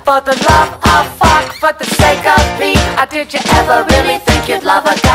for the love of fuck, for the sake of me. Did you ever really think you'd love a guy